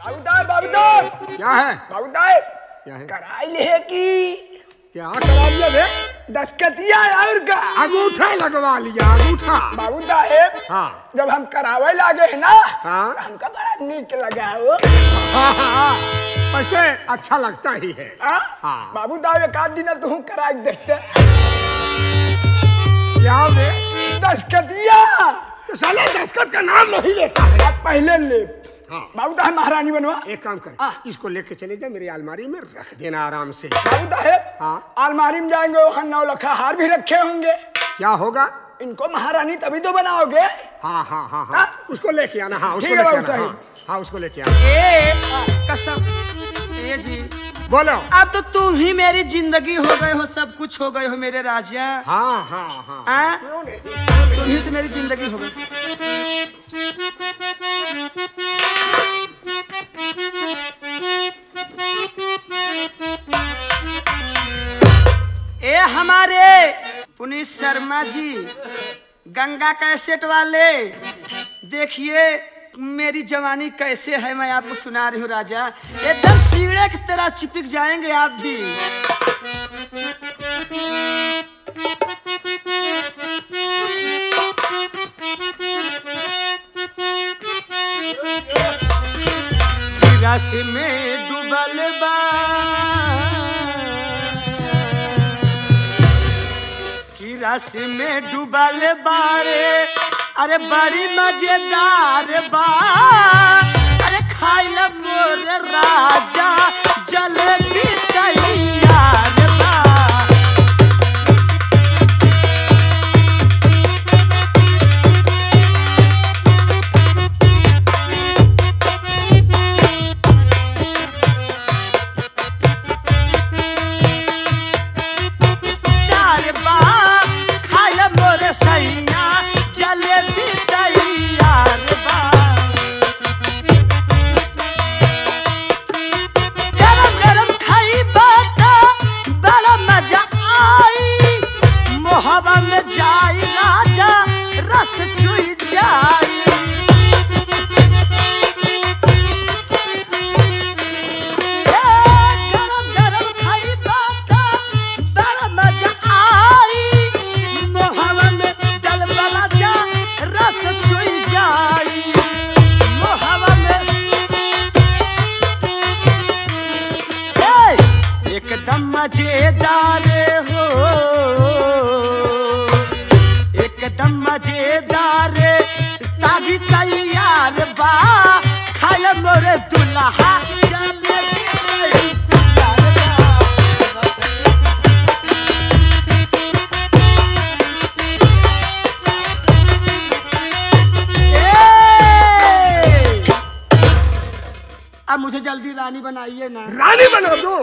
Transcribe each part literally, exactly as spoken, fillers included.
बाबूदार बाबूदार क्या है? बाबूदार क्या है? कराई ले की क्या करा लिया बे? दस्खतिया और का अंगूठा लगवा लिया अंगूठा। बाबू साहेब हाँ। जब हम करावे लागे है ना हाँ। हमका बड़ा नीक लगा हो। हाँ हाँ वैसे अच्छा लगता ही है। हाँ? हाँ। बाबू साहब एक आध दिन तू करा के देखते। क्या बे? दस्खतिया तो साले दस्खत का नाम नहीं लेता है। आप पहले ले। हाँ। बाबू साहब महारानी बनवा। एक काम कर हाँ। इसको लेके चले जाए मेरी अलमारी में रख देना आराम से। बाबू साहब हाँ। अलमारी में जाएंगे वहाँ नौ लखा हार भी रखे होंगे। क्या होगा? इनको महारानी तभी तो बनाओगे। हाँ हाँ हाँ हाँ हाँ? उसको लेके आना। हाँ उसको ठीक है लेके बाबू आना। साहब। हाँ, हाँ उसको लेके आना। ए कसम ए जी बोलो। अब तो तुम ही मेरी जिंदगी हो गए हो, सब कुछ हो गए हो मेरे राजा। हाँ हाँ हाँ हाँ? क्यों नहीं? तुम ही तो मेरी जिंदगी हो गई। ए हमारे पुनीत शर्मा जी गंगा कैसेट वाले देखिए मेरी जवानी कैसे है, मैं आपको सुना रही हूँ राजा। एकदम सीढ़े की तरह चिपक जाएंगे आप भी। रस में डूबल बा कि रस में डूबल बारे, अरे बड़ी मजेदार बा, अरे खाइल मोर राजा जलेबी तैयार बा। चार बा खाइल मोर सैया जलेबी तैयार बा। गरम गरम खाई बाता बड़ा मजा आई, मोहब्बा में जाई राजा रस चुई जाई। ए, गरम गरम खाई बाता बड़ा मजा आई, मोहब्बा में डल वाला जा रस चुई जाई। मोहब्बा में ए, एकदम मजेदार हो, एकदम मजेदार ताजी तैयार बा, खाइल मोर दुल्हा जलेबी तैयार बा। ए! अब मुझे जल्दी रानी बनाइए ना। रानी बना दो।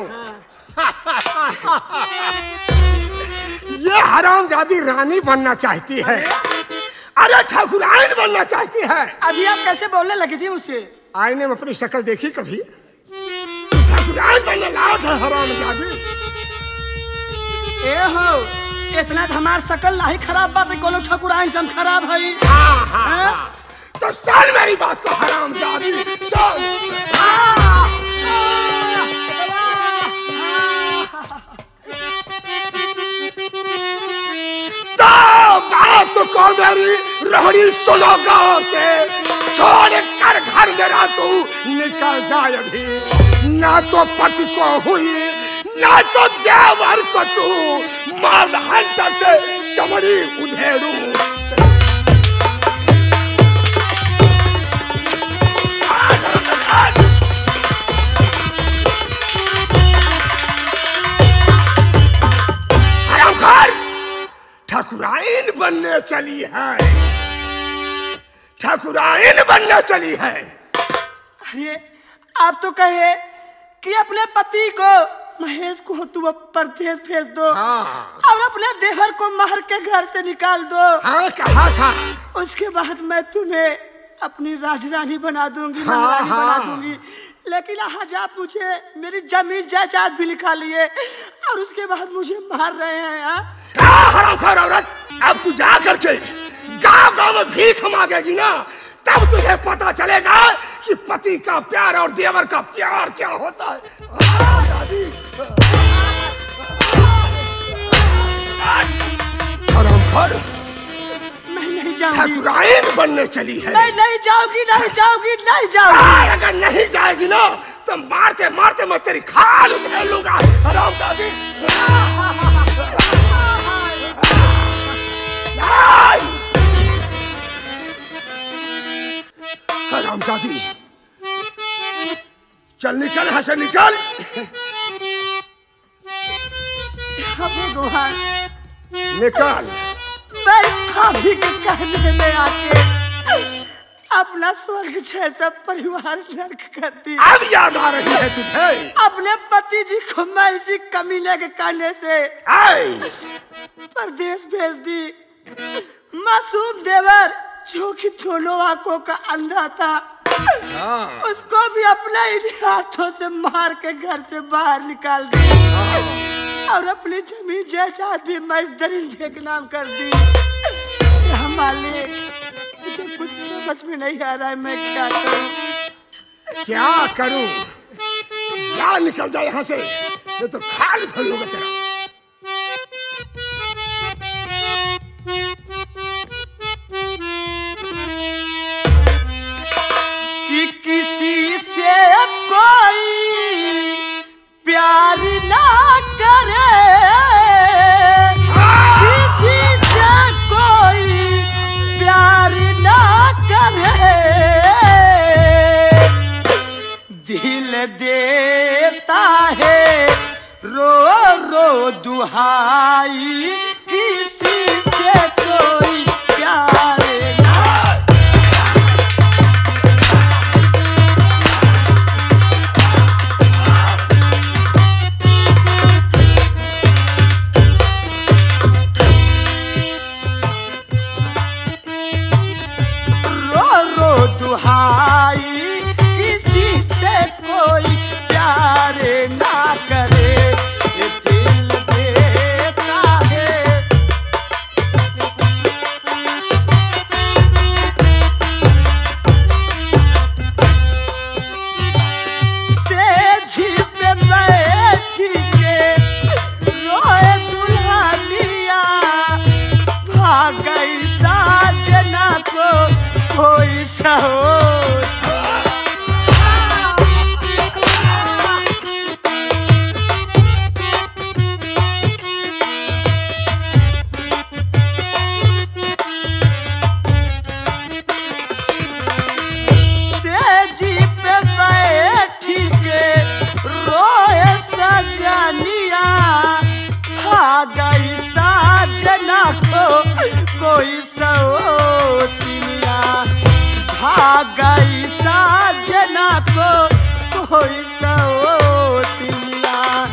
ये हरामजादी रानी बनना चाहती है, अरे ठाकुराइन बनना चाहती है। अभी आप कैसे बोलने लगे जी मुझसे? आईने में अपनी शक्ल देखी कभी? ठाकुराइन बनने लायक है हरामजादी। ए हो इतना तो हमार शकल नहीं खराब बात है, कोनो ठकुराइन से हम खराब है। हाँ हाँ हाँ तो सुन मेरी बात को हरामजादी सुन। हाँ, तो बात को मेरी रहनी सुनो गाँव से, छोड़ कर घर मेरा तू निकल जाए अभी, ना तो पति को हुई ना तो देवर को तू मार हंटर से चमड़ी उधेड़ू। ठाकुराइन बनने चली है, ठाकुराइन बनने चली है। अरे आप तो कहे कि अपने पति को महेश को तू परदेश भेज दो। हाँ। और अपने देवर को मार के घर से निकाल दो। हाँ कहा था। उसके बाद मैं तुम्हें अपनी राजरानी बना दूंगी। हाँ, महारानी हाँ। बना दूंगी। लेकिन आज आप मुझे मेरी जमीन जायदाद भी लिखा लिए और उसके बाद मुझे मार रहे हैं। हाँ? हरामखोर औरत, अब तू जा करके गांव गांव में भीख मांगेगी ना, तब तुझे पता चलेगा कि पति का प्यार और देवर का प्यार क्या होता है। हरामखोर, नहीं नहीं जाऊंगी, ठाकुराइन बनने चली है। नहीं नहीं जाऊंगी, नहीं जाऊंगी, नहीं जाऊंगी। अगर नहीं जाएगी ना तो मारते मारते मैं तेरी खाल उतने लूंगा। हरामजादी, हरामजादी, चल निकल यहाँ से, निकल। भगवान, निकल। मैं भाभी के कहने में आके अपना स्वर्ग जैसा परिवार नर्क कर दी। अब याद आ रही है तुझे अपने पति जी को मैं इसी कमीने के कहने से परदेश भेज दी। मासूम देवर जो कि दोनों आंखों का अंधा था, उसको भी अपने हाथों से मार के घर से बाहर निकाल दी और अपनी जमीन जायदाद भी मैं इस दरिंदे के नाम कर दी। मालिक, मुझे कुछ समझ में नहीं आ रहा है, मैं क्या करूं? क्या करूं? जा निकल जा यहाँ से, नहीं तो खाल धो लूंगा तेरा। कि किसी से कोई प्यार ना करे, किसी से कोई प्यार ना करे, दिल देता है रो रो दुहाई, किसी से कोई प्यार ना। दुहाई, किसी से कोई प्यार ना करे, दिल देता है। सेज पे बैठी के रोए दुल्हनिया, भाग गई साजना को कोई सहोर। सेजी पे बैठी के रोए सजनिया, भाग गई साजना को कोई सहोतिनिया, भाग गई साजना को कोई सहोतिनिया।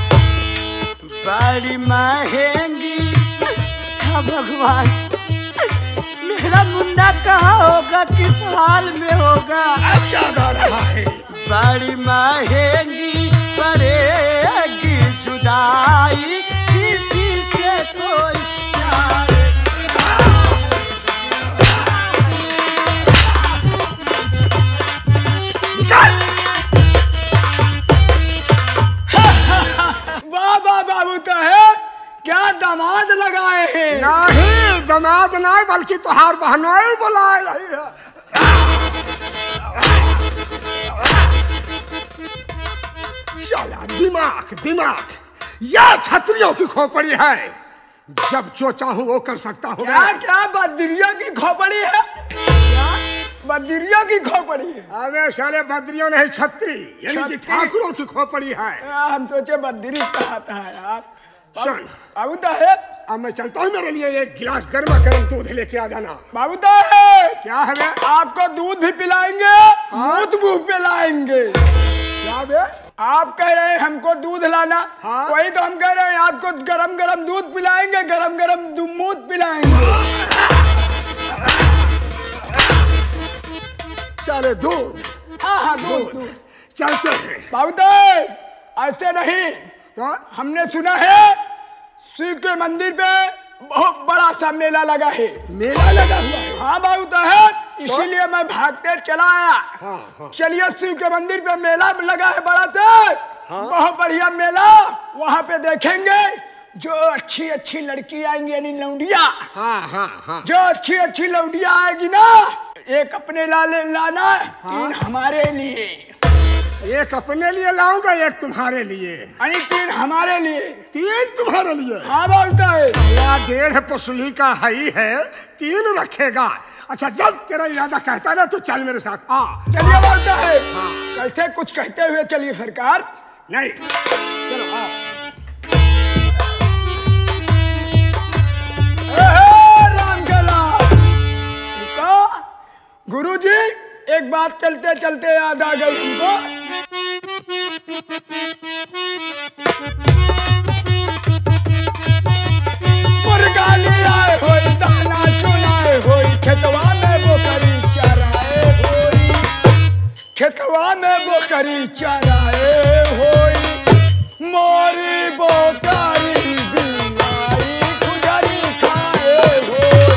बड़ी महंगी था भगवान, मेरा मुन्ना कहाँ होगा, किस हाल में होगा? अब याद आ रहा है। बड़ी महंगी पड़ेगी जुदाई, किसी से कोई प्यार। वाह वाह बाबू, तो है क्या दामाद लगाए हैं। नहीं दामाद नहीं, बल्कि तुहार बहनोई बुलाए रही है। चला दिमाग दिमाग, यह छतरियों की खोपड़ी है, जब जो चाहूं वो कर सकता हूँ। क्या क्या बदरियों की खोपड़ी है? क्या बदरियों की खोपड़ी है? अबे साले बदरियों नहीं, छतरी यानी कि ठाकुरों की खोपड़ी है। आ, हम सोचे बदरी कहा था यार। सुन बाबू तो है, अब मैं चलता हूँ, मेरे लिए एक गिलास गर्मा गर्म दूध लेके आ जाना। बाबू तो है, क्या है बे? आपको दूध भी पिलाएंगे, दूध भी पिलाएंगे। क्या बे? आप कह रहे हैं हमको दूध लाना, हाँ? वही तो हम कह रहे हैं आपको गरम गरम दूध पिलाएंगे, गरम गरम दूध पिलाएंगे। चले दूध। हाँ हाँ दूध दूध। चलते हैं। बाबू तो ऐसे नहीं, तो हमने सुना है शिव के मंदिर पे बहुत बड़ा सा मेला लगा है। मेला लगा हुआ है? हाँ बाबू तो है, इसीलिए मैं भागते चला आया। हाँ, हाँ। चलिए शिव के मंदिर पे मेला लगा है बड़ा तेज, हाँ। बहुत बढ़िया मेला। वहाँ पे देखेंगे जो अच्छी अच्छी लड़की आएंगी यानी लौंडिया। हाँ हाँ हाँ। जो अच्छी अच्छी लौंडिया आएगी ना, एक अपने लाले लाना, तीन हमारे लिए। एक अपने लिए लाऊंगा, एक तुम्हारे लिए। यानी तीन हमारे लिए, तीन तुम्हारे लिए। हाँ बोलता है। या डेढ़ पसली का हई है, तीन रखेगा। अच्छा जब तेरा इरादा कहता है ना तो चल मेरे साथ आ। चलिए बोलता है। हाँ। कैसे कुछ कहते हुए चलिए सरकार। नहीं चलो आओ। राम के लाल। गुरुजी एक बात चलते चलते याद आ गई हमको। मुर्गा ले आए होई, दाना चुनाए होई, खेतवा में बोकरी चराए होई, खेतवा में बोकरी चराए होई, मोरी बोकरी बिलाई खुजरी खाए होई।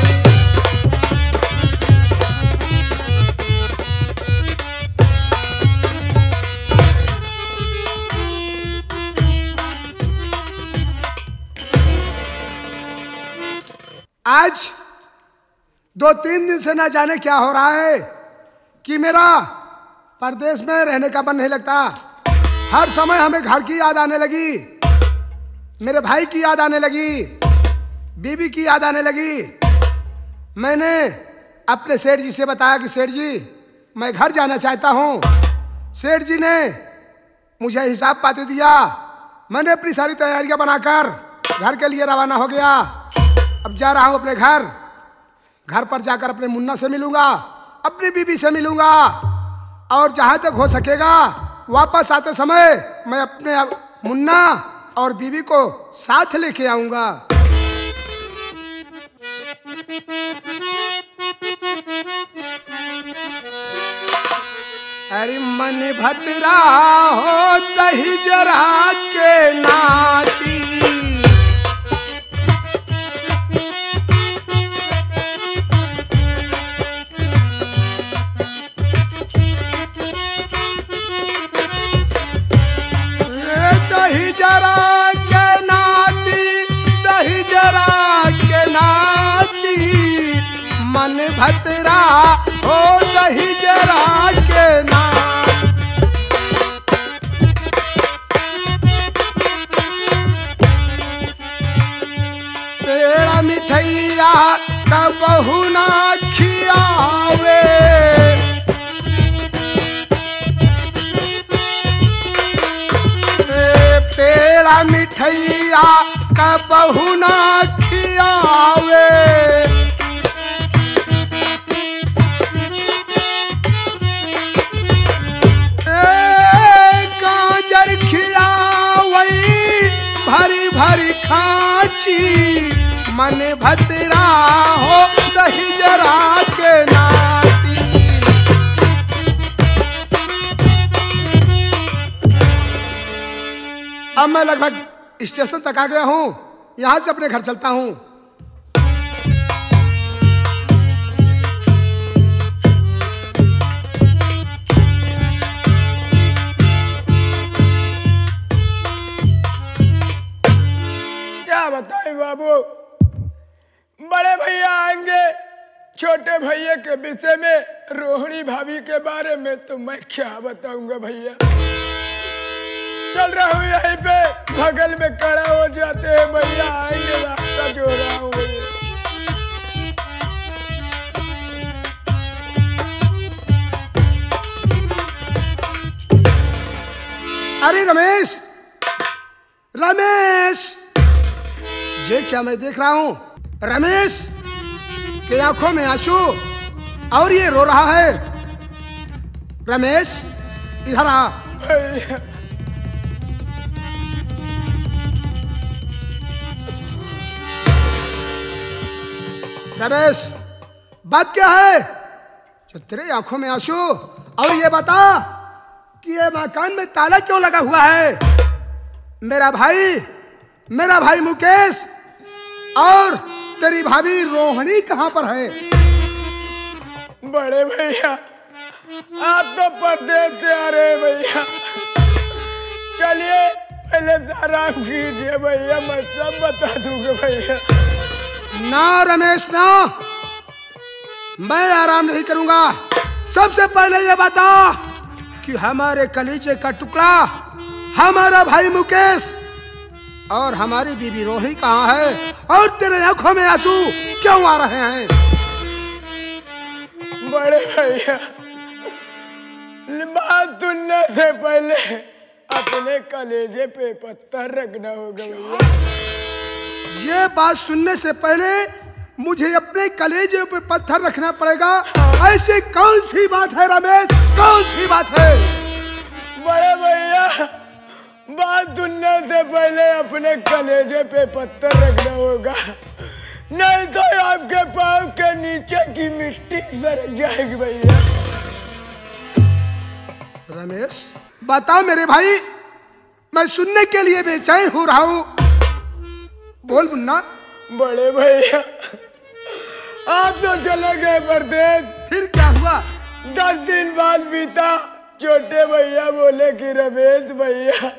आज दो तीन दिन से ना जाने क्या हो रहा है कि मेरा परदेश में रहने का मन नहीं लगता। हर समय हमें घर की याद आने लगी, मेरे भाई की याद आने लगी, बीबी की याद आने लगी। मैंने अपने सेठ जी से बताया कि सेठ जी मैं घर जाना चाहता हूँ। सेठ जी ने मुझे हिसाब पाती दिया। मैंने अपनी सारी तैयारियां बनाकर घर के लिए रवाना हो गया। अब जा रहा हूं अपने घर। घर पर जाकर अपने मुन्ना से मिलूंगा, अपनी बीबी से मिलूंगा, और जहां तक हो सकेगा वापस आते समय मैं अपने मुन्ना और बीबी को साथ लेके आऊंगा। अरे मन भतरा हो दही जरा के नाती, दही जरा के नाती, दही जरा के नाती, मन भतरा हो दही जरा के नाती। पेड़ा मिठैया कबहू ना खियावे, पेड़ा मिठैया कबहू ना खियावे, गाजर खियावई भरी भरी खाची, मन भतरा हो दही जरा के नाती। अब मैं लगभग स्टेशन तक आ गया हूं, यहां से अपने घर चलता हूं। क्या बताएं बाबू, बड़े भैया आएंगे, छोटे भैया के विषय में, रोहिणी भाभी के बारे में तो मैं क्या बताऊंगा भैया। चल रहा हूँ यहीं पे, बगल में खड़ा हो जाते हैं भैया, आएंगे रास्ता जो रहा हूँ भैया। अरे रमेश, रमेश, ये क्या मैं देख रहा हूं? रमेश के आंखों में आंसू और ये रो रहा है। रमेश इधर आ। भैया रमेश बात क्या है जो तेरे आंखों में आंसू? और ये बता कि ये मकान में ताला क्यों लगा हुआ है? मेरा भाई मेरा भाई मुकेश और तेरी भाभी रोहिणी कहां पर है? बड़े भैया आप तो परदेश से आ रहे भैया, चलिए पहले से आराम कीजिए भैया, मैं सब बता दूंगा भैया। ना रमेश ना, मैं आराम नहीं करूंगा। सबसे पहले ये बता कि हमारे कलीजे का टुकड़ा, हमारा भाई मुकेश और हमारी बीबी रोहिणी कहाँ है, और तेरे आंखों में आंसू क्यों आ रहे हैं? बड़े भैया बात सुनने से पहले अपने कलेजे पे पत्थर रखना होगा भैया। ये बात सुनने से पहले मुझे अपने कलेजे पे पत्थर रखना पड़ेगा? ऐसी कौन सी बात है रमेश, कौन सी बात है? बड़े भैया बात सुनने से पहले अपने कलेजे पे पत्थर रखना होगा, नहीं तो आपके पाँव के नीचे की मिट्टी सरक जाएगी भैया। रमेश बता मेरे भाई, मैं सुनने के लिए बेचैन हो रहा हूँ, बोल मुन्ना। बड़े भैया आप तो चले गए परदेश, फिर क्या हुआ? दस दिन बाद बीता, छोटे भैया बोले कि रमेश भैया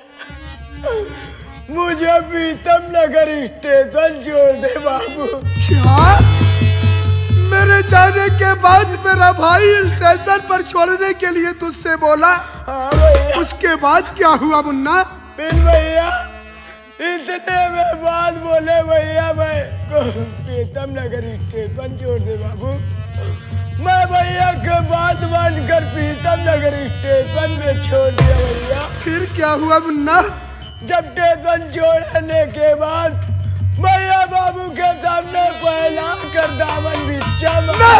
मुझे प्रीतम नगर स्टेशन छोड़ दे बाबू। क्या? मेरे जाने के बाद मेरा भाई स्टेशन पर छोड़ने के लिए तुझसे बोला? हाँ भैया। उसके बाद क्या हुआ मुन्ना? फिर भैया इतने में बात बोले भैया मैं को प्रीतम नगर स्टेशन छोड़ दे बाबू। मैं भैया के बात मानकर प्रीतम नगर स्टेशन में छोड़ दिया भैया। फिर क्या हुआ मुन्ना? जब स्टेशन छोड़ने के बाद भैया बाबू के सामने पहला कर दामन बिच्छा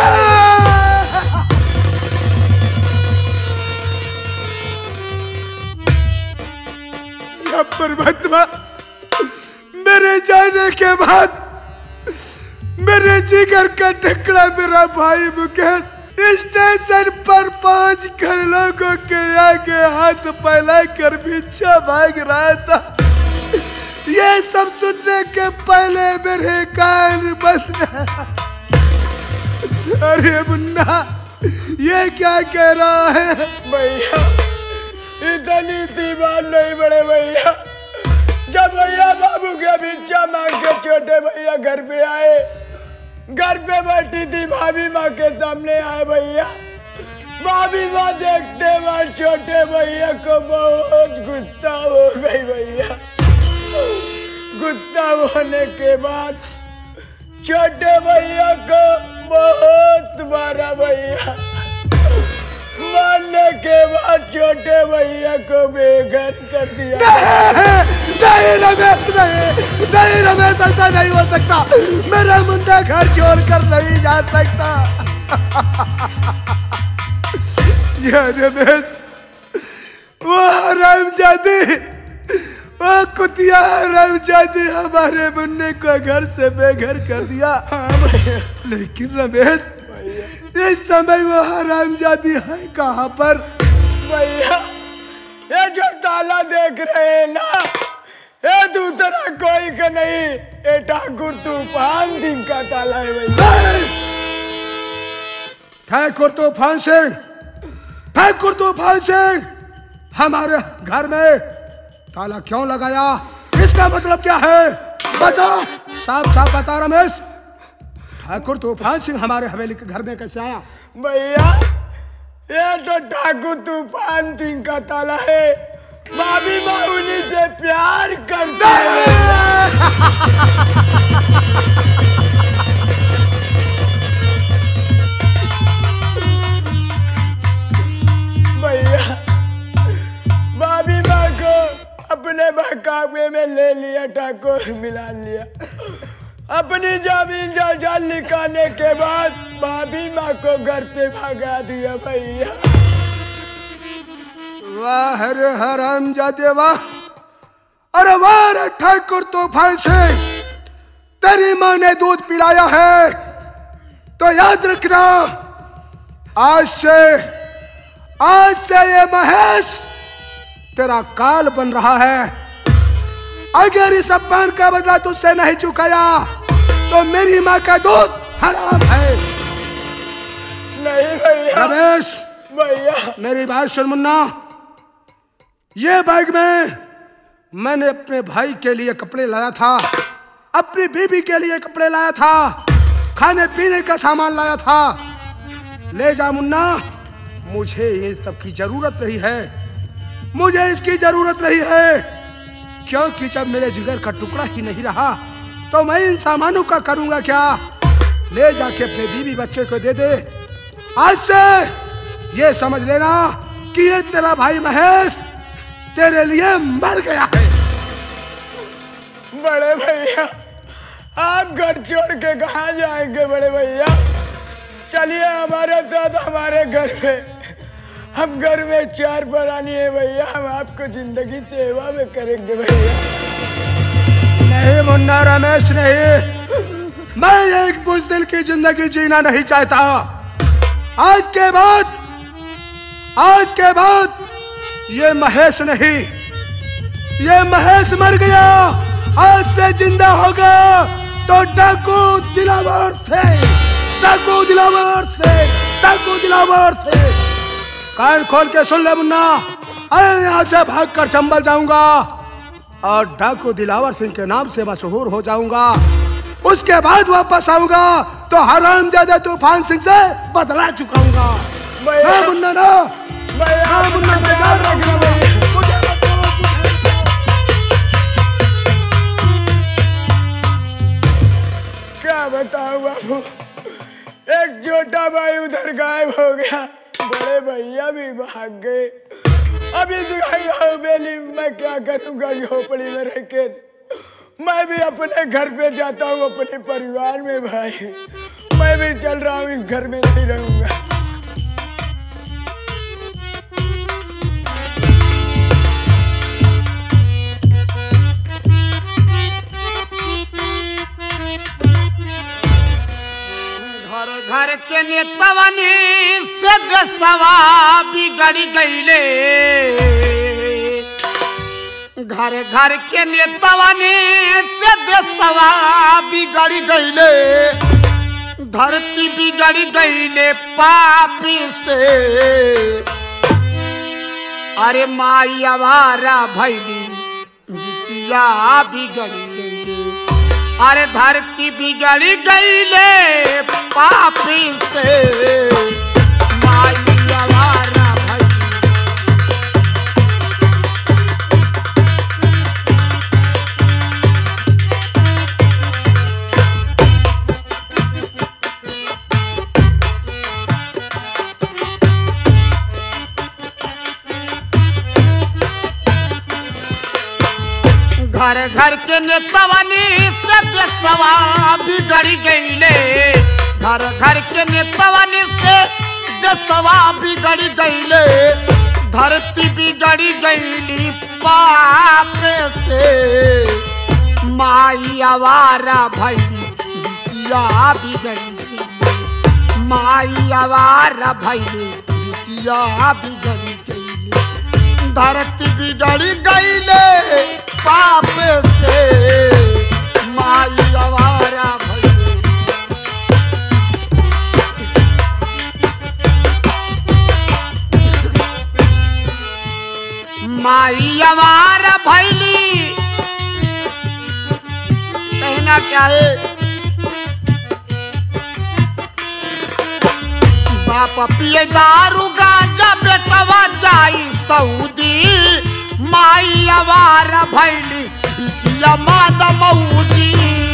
या परमात्मा, मेरे जाने के बाद मेरे जिगर का टुकड़ा मेरा भाई मुकेश स्टेशन पर पांच घर लोगों के आगे हाथ फैला कर भिक्षा मांग रहा था। ये सब सुनने के पहले मेरे कान बंद। अरे मुन्ना ये क्या कह रहा है? भैया इतनी सी बात नहीं बड़े भैया। जब भैया बाबू के भिक्षा मांग के छोटे भैया घर पे आए, घर पे बैठी थी भाभी माँ के सामने आए भैया। भाभी माँ देखते वहाँ छोटे भैया को बहुत गुस्सा हो गई भैया। गुस्सा होने के बाद छोटे भैया को बहुत मारा भैया। मारने के बाद छोटे भैया को बेघर कर दिया। नहीं, नहीं रमेश नहीं, नहीं रमेश ऐसा नहीं हो सकता। मेरा मुंडा घर छोड़कर नहीं जा सकता। ये रमेश वो हरामजादी, वो कुतिया हरामजादी हमारे मुन्ने को घर से बेघर कर दिया। लेकिन रमेश इस समय वो हरामजादी है कहाँ पर? भैया ये जो ताला देख रहे हैं ना, ये दूसरा कोई का नहीं, ये ठाकुर तूफान सिंह का ताला है भैया। ठाकुर तूफान सिंह, ठाकुर तूफान सिंह हमारे घर में ताला क्यों लगाया? इसका मतलब क्या है? बता, साफ साफ बता रमेश। ठाकुर तूफान सिंह हमारे हवेली के घर में कैसे आया? भैया ये तो ठाकुर तूफान सिंह का ताला है। भाभी माँ उन्हीं से प्यार करती है भैया। भाभी माँ को अपने बहकावे में ले लिया, ठाकुर मिला लिया। अपनी जमीन जायदाद निकालने के बाद भाभी माँ को घर से भगा दिया भैया। वाह रे हरामजादे वाह! अरे वाह रे ठाकुर तूफान सिंह, तेरी माँ ने दूध पिलाया है तो याद रखना, आज से आज से ये महेश तेरा काल बन रहा है। अगर इस अपमान का बदला तुझसे नहीं चुकाया तो मेरी माँ का दूध हराम है। नहीं भैया। रमेश भैया मेरी बात सुन मुन्ना, ये बैग में मैंने अपने भाई के लिए कपड़े लाया था, अपनी बीबी के लिए कपड़े लाया था, खाने पीने का सामान लाया था। ले जा मुन्ना, मुझे इन सब की जरूरत नहीं है, मुझे इसकी जरूरत नहीं है, क्योंकि जब मेरे जिगर का टुकड़ा ही नहीं रहा तो मैं इन सामानों का करूंगा क्या। ले जाके अपने बीबी बच्चे को दे दे। आज से ये समझ लेना कि ये तेरा भाई महेश तेरे लिए मर गया है। बड़े भैया आप घर छोड़ के कहाँ जाएंगे बड़े भैया? चलिए हमारे साथ हमारे घर पे, हम घर में चार प्राणी है भैया, हम आपको जिंदगी सेवा में करेंगे भैया। नहीं मुन्ना रमेश नहीं, मैं एक बुज़दिल की जिंदगी जीना नहीं चाहता। आज के बाद आज के बाद ये महेश नहीं, ये महेश मर गया। आज से जिंदा होगा तो डाकू दिलावर से, डाकू दिलावर से, डाकू दिलावर से। कान खोल के सुन ले मुन्ना, अरे यहाँ से भाग कर चंबल जाऊंगा और डाकू दिलावर सिंह के नाम से मशहूर हो जाऊंगा। उसके बाद वापस आऊंगा तो हरामजादा तूफान सिंह से बदला चुकाऊंगा। मैं मुन्ना ना, मैं मुन्ना मैं जा रहा हूँ। क्या बताऊं बाबू, एक छोटा भाई उधर गायब हो गया, बड़े भैया भी भाग गए। अभी हवेली मैं क्या करूंगा झोपड़ी में रह के। मैं भी अपने घर पे जाता हूँ, अपने परिवार में भाई, मैं भी चल रहा हूँ, इस घर में नहीं रहूंगा। घर के नेतवनी से देशवा बिगड़ गईले, घर घर के नेतवनी से देशवा बिगड़ गईले, धरती बिगड़ गईले पापी से। अरे माई आवारा भैली बिटिया बिगड़ गईले, अरे धरती बिगड़ गईले पापी से। माई आवारा भैली घर घर के नेतवनी से देशवा बिगड़ गईले, घर घर के नेतवनी से देशवा बिगड़ गईले, धरती बिगड़ गईली पाप से। माई आवारा भैली बिटिया बिगड़ गईले, माई आवारा भैली बिटिया बिगड़ गईले, धरती बिगड़ गईले पाप से। माई आवारा भैली माई आवारा भैली, कहना क्या है? बाप पिए दारू गांजा बेटवा जाई सऊदी, माई आवारा भैली बिटिया मान मऊजी।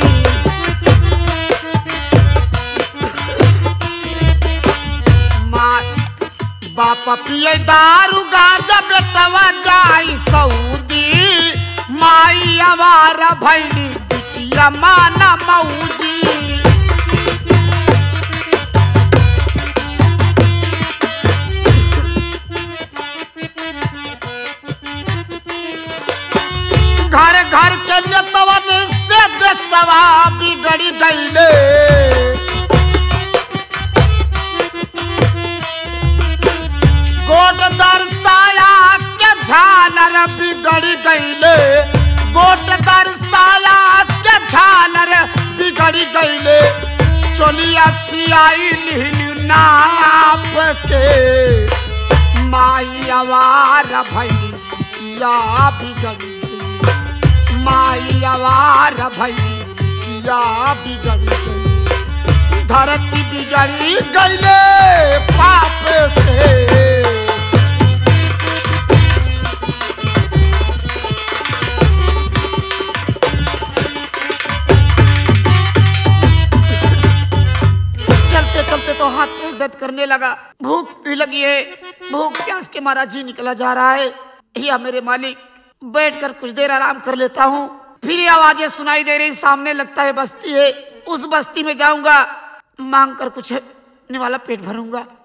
बाप पिए दारू गांजा बेटवा जाई सऊदी, माई आवारा भैली बिटिया मान मऊजी। घर घर के नेतवन से देशवा बिगड़ गईले, गोट दर्शाया के झालर बिगड़ गईले, गोट दर्शाया के झालर बिगड़ गईले, चोलिया सियाई लिहली नाप के माई आवार भई किया बिगड़ गई, माई आवार भई किया बिगड़ गई, धरती बिगड़ी गईले पाप से। चलते चलते तो हाथ पैर दर्द करने लगा, भूख भी लगी है, भूख प्यास के मारा जी निकला जा रहा है। या मेरे मालिक, बैठकर कुछ देर आराम कर लेता हूँ। फिर ये आवाजें सुनाई दे रही, सामने लगता है बस्ती है, उस बस्ती में जाऊंगा, मांग कर कुछ निवाला पेट भरूंगा।